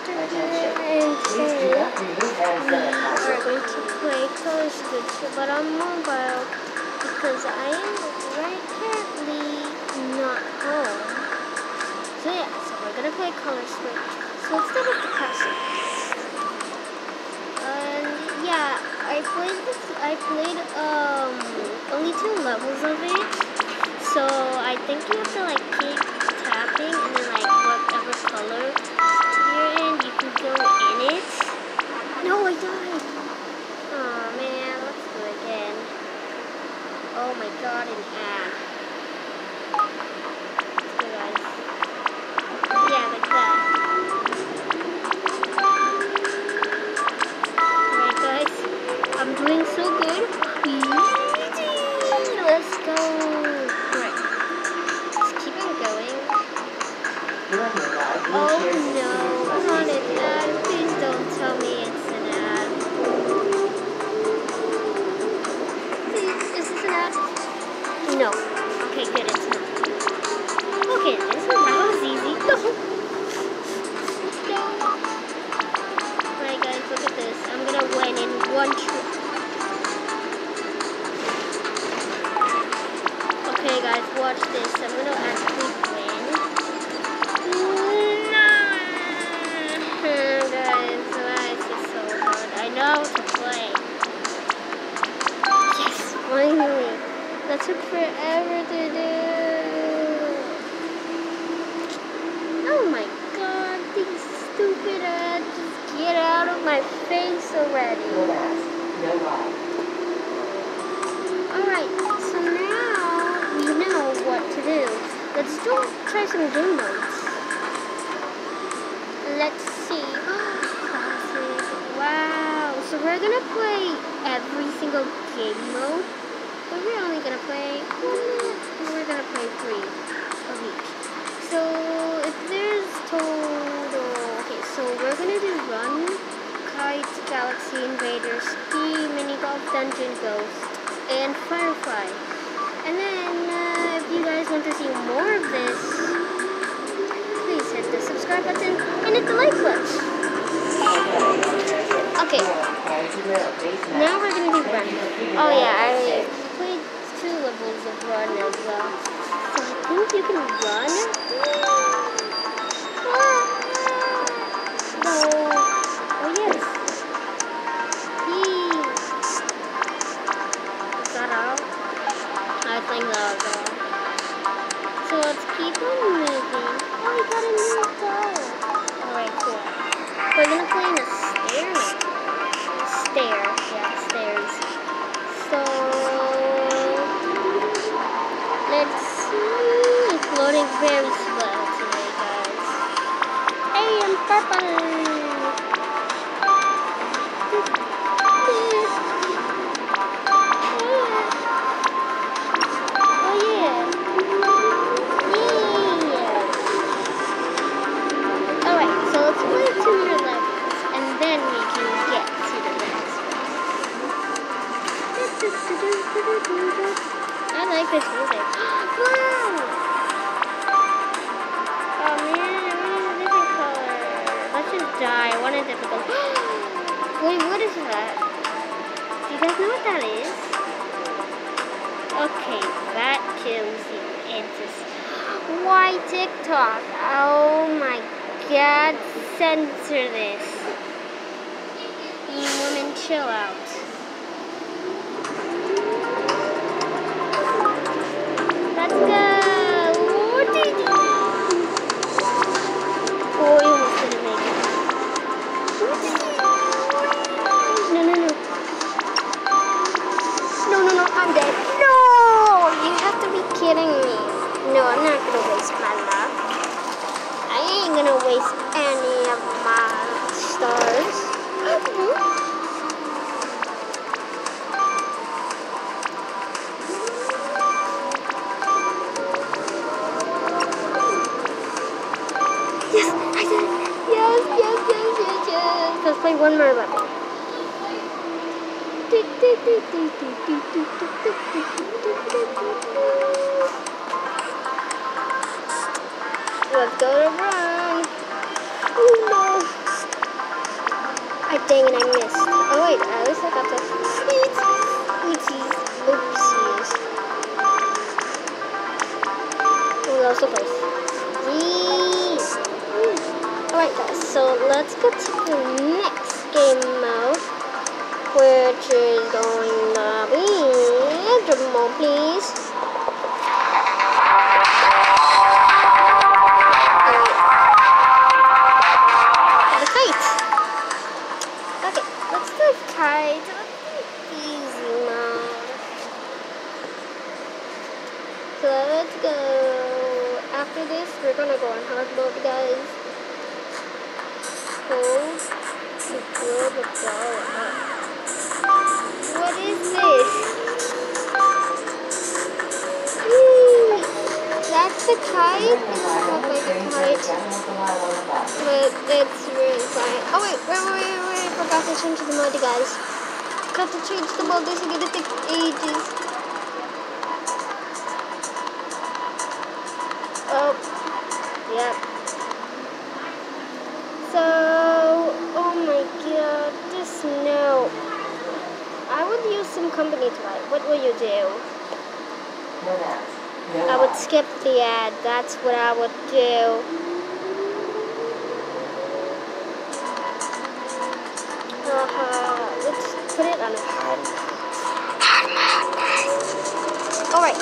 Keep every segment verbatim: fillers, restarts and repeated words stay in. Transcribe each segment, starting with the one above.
And today we are going to play Color Switch, but on mobile because I am right currently not home. So yeah, so we're gonna play Color Switch. So let's start with the castle. And yeah, I played this. I played um only two levels of it. So I think you have to like keep tapping and then like whatever color you're in, you can go in it. No, I died. Oh man, let's do it again. Oh my god, an ad. Let's go, guys. Yeah, like that. Alright, guys. I'm doing so good. Let's go. Alright. Let's keep on going. Oh no, not an ad. Please don't tell me it's an ad. Please, is this an ad? No. Okay, good, it's not. Okay, this one, that was easy. No. No. Alright guys, look at this. I'm gonna win in one trip. Okay guys, watch this. I'm gonna actually win. No. Guys, why is this so hard? I know how to play. Yes, finally. That took forever to do. Oh my god, these stupid ads. Just get out of my face already. Alright, so now we know what to do. Let's do try some game modes. Let's see. Classic. Wow. So we're gonna play every single game mode. But we're only gonna play one minute. We're gonna play three of each. So if there's total, okay. So we're gonna do Run, Kite, Galaxy Invaders, Ski, Mini Golf, Dungeon Ghost, and Firefly. And then uh, if you guys want to see more of this, please hit the subscribe button and hit the like button. Okay. Now we're gonna do Run. Oh yeah, I played two levels of Run as well. So I think you can run. No. Oh yes. Yee. Is that out? I think that was out. So let's keep on moving. Oh, we got a new goal. Alright, cool. We're gonna play in a stair now. Stair, yeah, stairs. So let's see. It's loading very slow today, guys. Hey, I'm purple. Oh yeah. Yeah. Alright, so let's play two more levels and then we can get to the next one. I like this music. Wow! Oh man, I want a different color. Let's just die. I want a difficult. Wait, what is that? Do you guys know what that is? Okay, that kills you. It's just. Why TikTok? Oh my god, censor this. You women, chill out. Let's go! What did you do? Oh, you almost didn't make it. No, no, no. No, no, no, I'm dead. No! You have to be kidding me. No, I'm not gonna waste my luck. I ain't gonna waste any of my stars. Yes, I did it. Yes, yes, yes, yes, yes. Let's play one more level. Let's go to Run. Oh no. Dang it, I missed. Oh wait, at least I got the oopsies. Oopsies. Oh, that was so close. Yeesh. Alright guys, so let's go to the next game mode, which is going to be, drum roll please. The kite. Okay, let's do kite. Let's do easy mode. So let's go. After this, we're gonna go on hard mode, guys. Hold to blow the ball up. What is this? Yay! That's the kite? It's not like a kite. But it's really fine. Oh wait, wait, wait, wait, wait. I forgot to change the mode, guys. Got to change the mode. This is gonna take ages. Oh, yep. So, oh my god, the snow. I would use some company tonight. What will you do? I would skip the ad. That's what I would do. Uh-huh. Let's put it on a hard mode. Alright.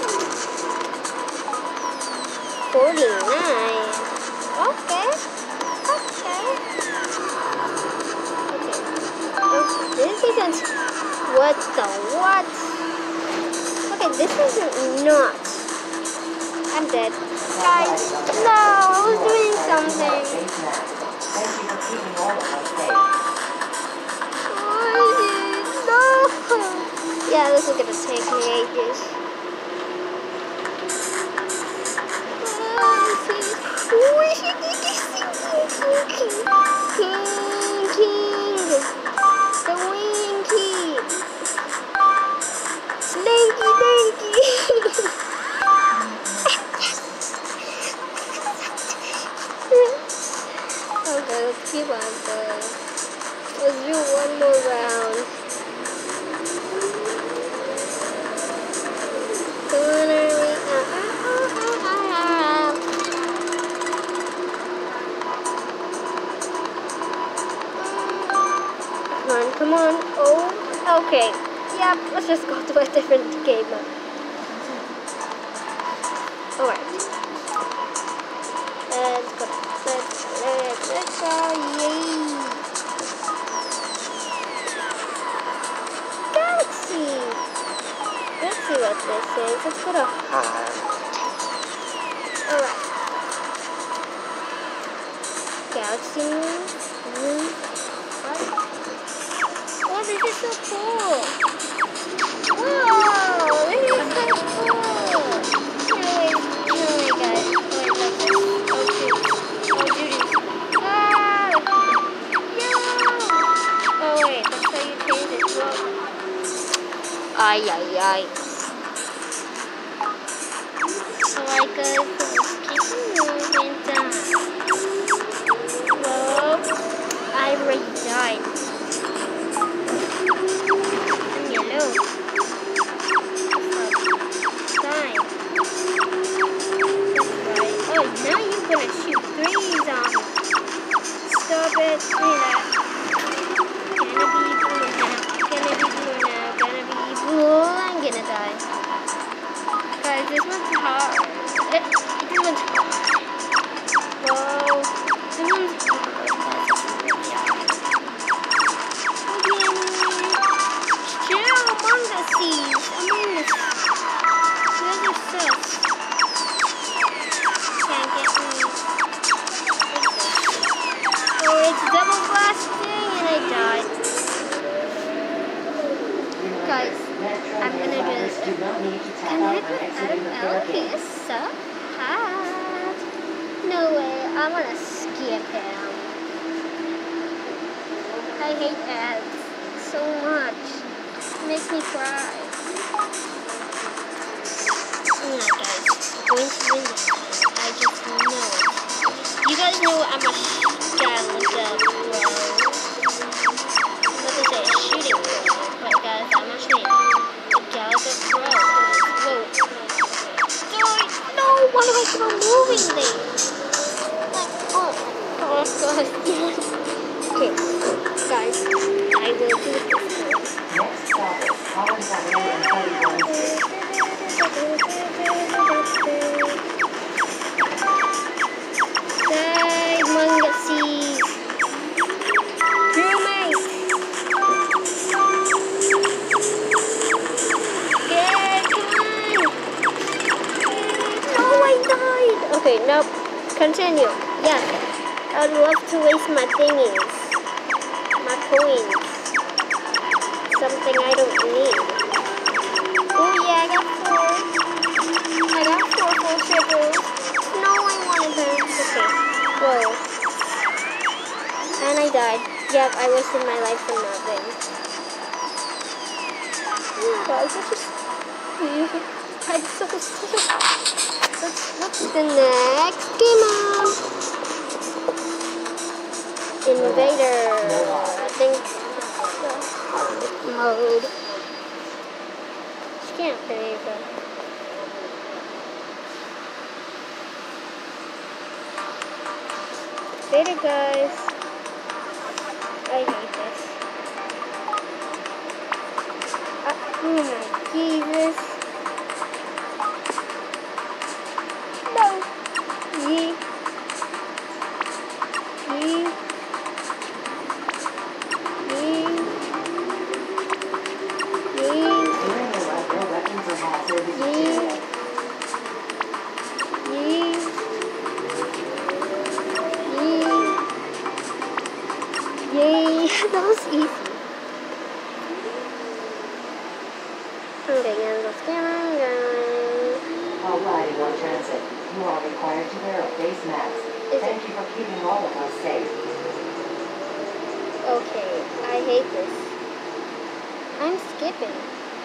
forty-nine. Okay. Okay. Okay. Oh, this isn't. What the what? Okay, this isn't not. I'm dead. Guys, no, I was doing something. No. Yeah, this is gonna take me ages. King, king, the winky, slinky, dinky. Okay, let's keep on going. Let's do one more round. Come on, come on. Oh, okay. Yep, let's just go to a different game mode. Alright. Let's go. Let's, let's, let's go. Yay. Galaxy. Let's see what this is. Let's go to hard. Alright. Galaxy moon. What? Oh, this is so cool. Whoa, this is so cool. No way, no way, guys. Wait, look. Oh, shoot. Oh, Judy. Ah! No! Oh, wait, that's how you change it. Whoa. Ay, ay, ay. Alright, guys, let's keep moving down. Whoa. I already died. Yellow. Fine. That's right. Oh, now you're gonna shoot threes on me. Stop it. Look at that. Gonna be blue now. Gonna be blue now. Gonna be blue. I'm gonna die. Guys, this one's hard. It, this one's hard. Whoa. This one's hard. Double blasting and I died. Guys, I'm gonna just connect with Adam L. He is so hot. No way, I'm gonna skip him. I hate ads so much. It makes me cry. No guys, I'm going to win this time. I just know it. You guys know I'm a Skylander pro. because I'm actually a Galaga Pro. Whoa. Die! No! Why do I keep on moving things? Like, oh. Oh, God. Yes. Okay. Guys, I will do it this way. Next stop is Collins Avenue and forty-one C. Die, manga seeds. Crewmate. Get on. No, I died. Okay, nope. Continue. Yeah. I'd love to waste my thingies. My coins. Something I don't need. Oh yeah, I got four. I got four full circles. No, I wanted them. Okay. Whoa. And I died. Yep, I wasted my life for nothing. Oh guys, it's just I'm so sick. What's, what's the next game on? Invader. I think the mode. She can't believe it. Invader, guys. I hate this. Uh, oh my Jesus. No. Yee. Yee. Yee. Yee. During the run, no weapons or hazardous Yee. materials. Yee. Yee. Yay. That was easy. I'm getting the camera going. While riding on transit, you are required to wear a face mask. Is Thank it? you for keeping all of us safe. Okay, I hate this. I'm skipping.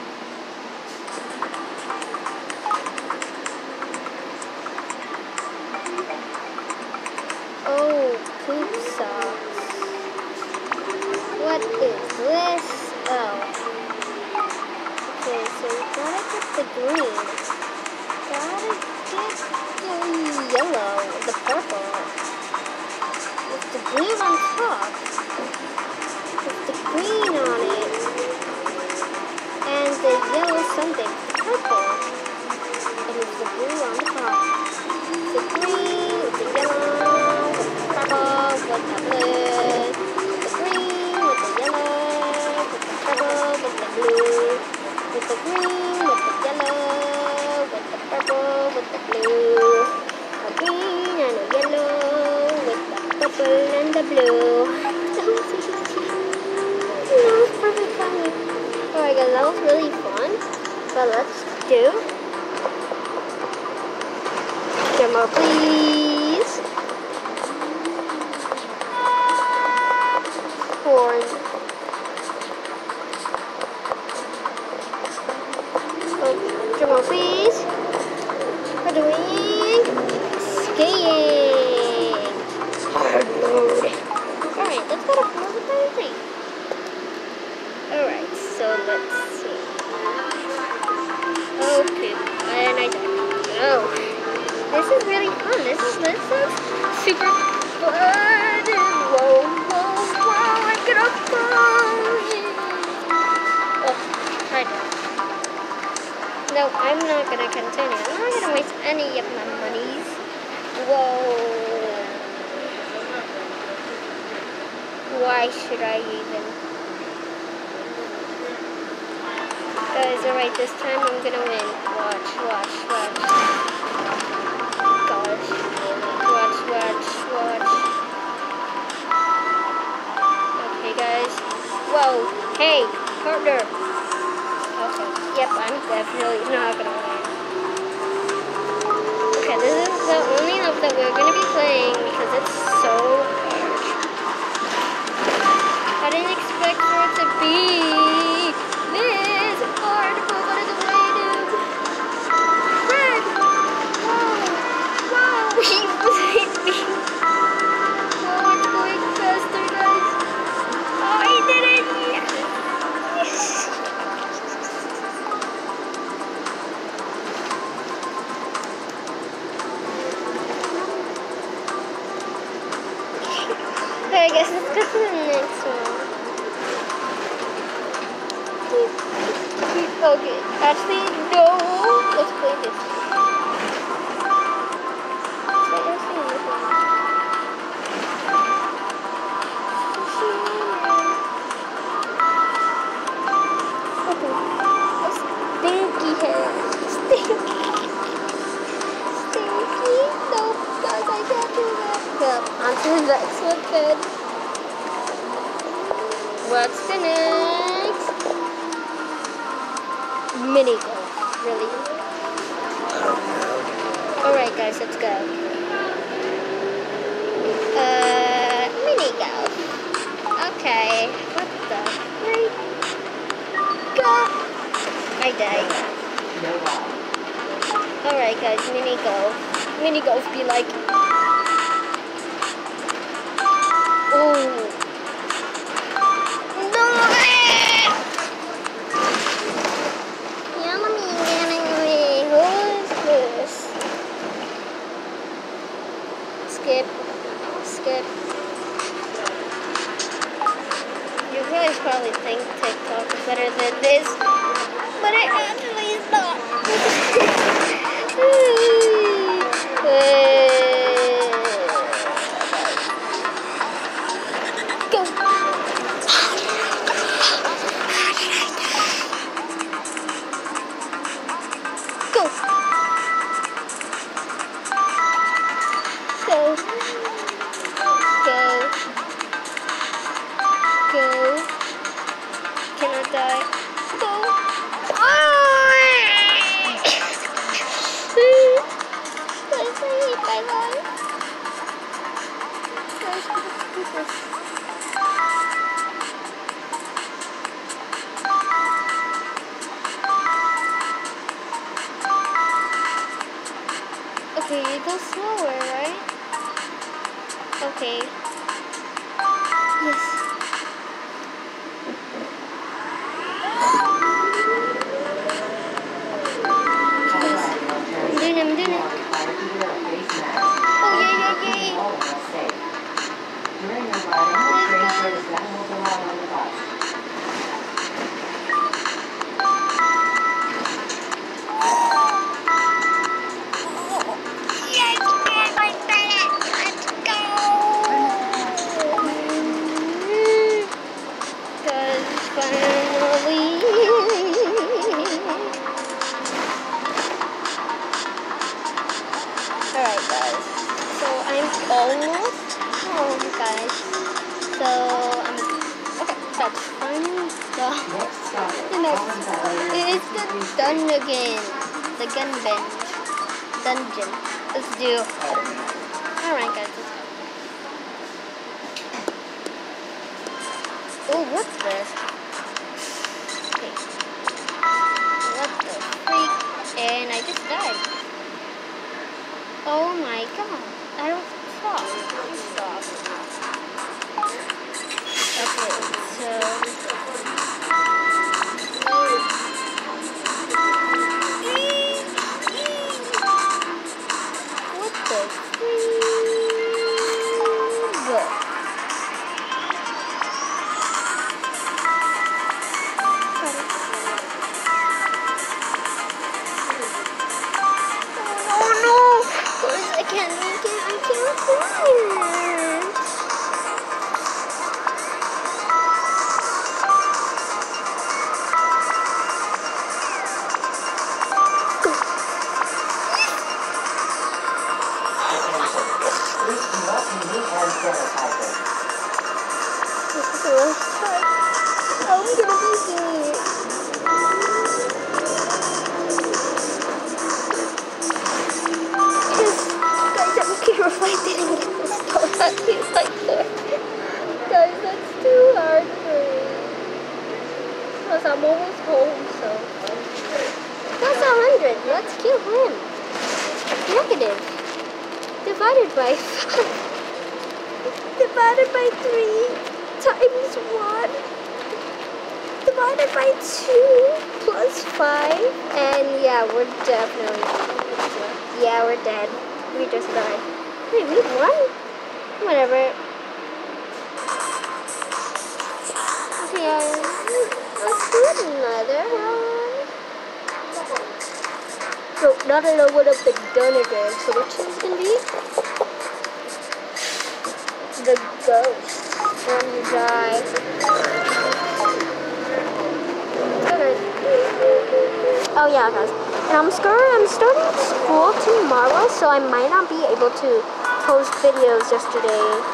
Oh, poop socks. What is this? Oh. Okay, so we gotta get the green. Gotta get the yellow, the purple. With the blue on top. With the green on it. And the yellow something. Purple. And with the blue on top. The green, with the yellow, with the purple, with the blue. The green, with the yellow, with the purple, with the blue. With the green, with the yellow, with the purple, with the blue. A green and a yellow, with the purple and the blue. That was easy. That was perfect funny. Alright guys, that was really fun. But let's do demo, please. Horn. Oh, demo, please. We're doing skiing. Hard mode. Alright, let's go to four three. Alright, so let's see. Okay, and I died. Oh. This is really fun. This is this is super fun. Whoa, whoa, whoa! I'm gonna fall. Oh, I died. No, I'm not gonna continue. I'm not gonna waste any of my monies. Whoa! Why should I even? Guys, alright. This time I'm gonna win. Watch, watch, watch. Gosh. Watch, watch, watch. Okay, guys. Whoa. Hey, partner. Okay. Yep, I'm definitely not gonna win. Okay, this is the only lap that we're gonna be playing because it's so hard. I didn't expect for it to be this hard, but what is the way to red? Whoa, he was hit me. Oh, it's going faster, guys. Oh, I did it. Yes. Alright guys, let's go to the next one. Okay, actually, no. Let's play this. Wait, let's see this one. Oh, stinky hair. Stinky. Stinky. No, guys, I can't do that. Well, on to the next one then. What's the next? Mini golf, really? Alright guys, let's go. Uh, mini golf. Okay, what the freak? Go! I died. Alright guys, mini golf. Mini golf be like... Ooh. Skip, skip. You guys probably think TikTok is better than this, but it actually is not. Go. Go. Go. Go. Go. Cannot die. Go. Oh! Guys, I hate my life. Guys, let's do this. Okay, you go slower, right? Okay. Yes. I'm doing it, I'm doing it. Oh, yay, yay, yay. During your ride, train service animals allowed on the bus. Alright guys, so I'm almost home guys, so I'm, okay, that's fine, so, the next, it's the done again, the gun bench, dungeon, let's do home. Alright guys, let's go. Oh, what's this? Okay, what the freak, and I just died. Oh my god, I don't stop. Stop. Okay, so what the freak? I can't make it, I can't fly it. Go. Please do not need hand sanitizer. This is the last time I'm gonna be doing it. If I didn't get this stone, I'd be like there. Guys, that's too hard for me. Plus, I'm almost home, so. That's a hundred. Let's kill him. Negative. Divided by five. Divided by three times one. Divided by two plus five. And yeah, we're definitely. Yeah, we're dead. We just died. Wait, we won? Whatever. Another one. So now that I know what I've been done again, so which one's gonna be? The ghost. When you die. Okay. Oh yeah, guys. And I'm scared. I'm starting school tomorrow, so I might not be able to post videos yesterday.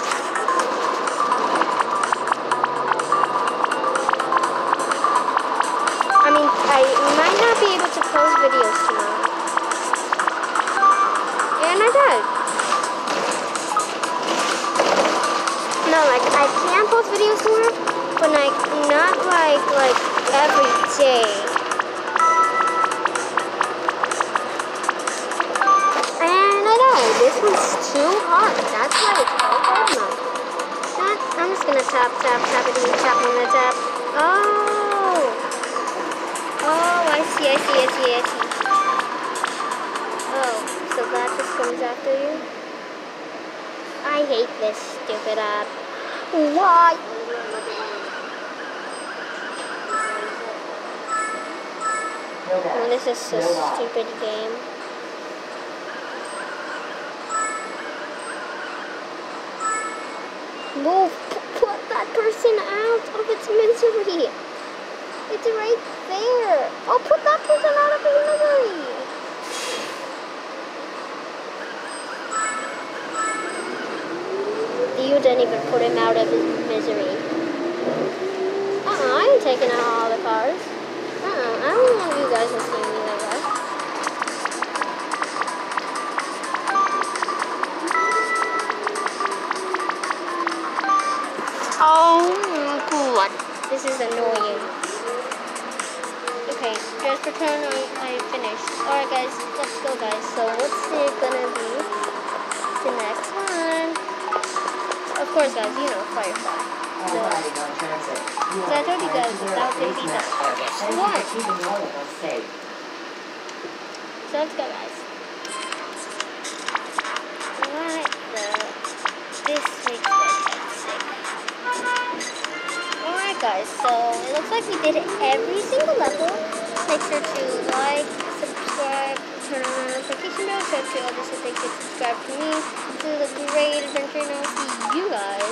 I mean, I might not be able to post videos tomorrow. And I died. No, like, I can post videos tomorrow, but like, not like, like, every day. And I died. This one's too hard. That's why it's called hard mode. That, I'm just gonna tap, tap, tap, it, tap on the tap. Oh! Oh, I see, I see, I see, I see. Oh, so that just comes after you? I hate this stupid app. Why? Oh, this is a stupid game. Move! Put that person out of its misery! It's right there. Oh, put that person out of his misery. You didn't even put him out of his misery. Uh-uh, I ain't taking out all the cars. Uh-uh, I don't want you guys to see me like that. Oh, God. This is annoying. Okay, just pretend I, I finished. Alright guys, let's go guys. So what's it gonna be? The next one. Of course guys, you know, Firefly. So, so I told you guys that was gonna be the hardest one. So let's go guys. What the? This makes my head sick. Alright guys, so it looks like we did every single level. Make sure to like, subscribe, turn on the notification bell, so to all this so they can subscribe to me. This is a great adventure and I'll see you guys